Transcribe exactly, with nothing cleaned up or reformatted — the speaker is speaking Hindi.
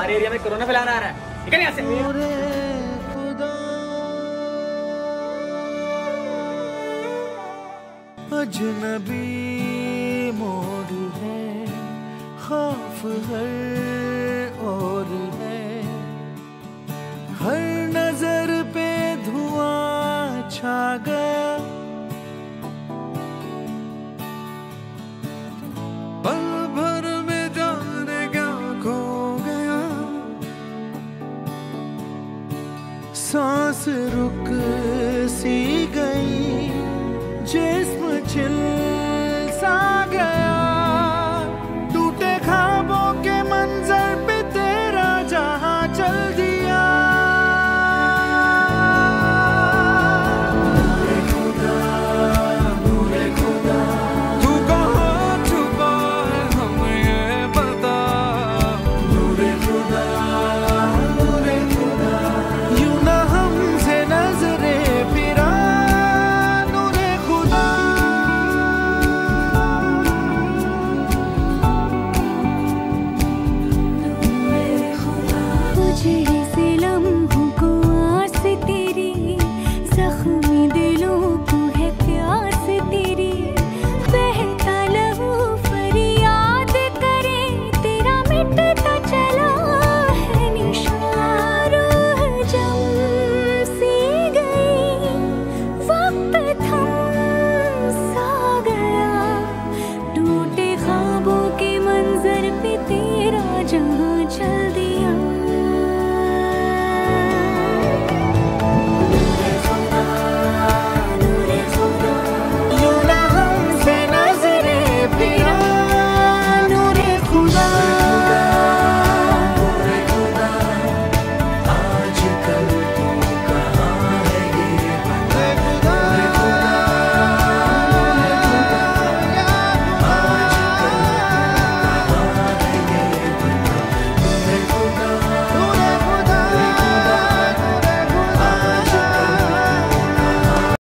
हमारे एरिया में कोरोना फैलाना आ रहा है, निकल यहाँ से। अजनबी मोड़ है, खौफ हर और है, हर नजर पे धुआं छा गया, पल भर में जाने क्या खो गया, सांस रुक सी गई, जिस्म छिल